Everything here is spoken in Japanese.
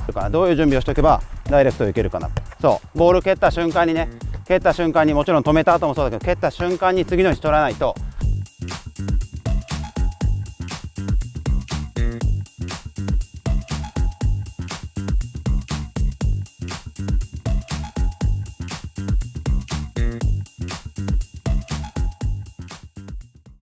どういう準備をしておけばダイレクトでいけるかな。そうボール蹴った瞬間にね、蹴った瞬間にもちろん止めた後もそうだけど、蹴った瞬間に次の位置取らないと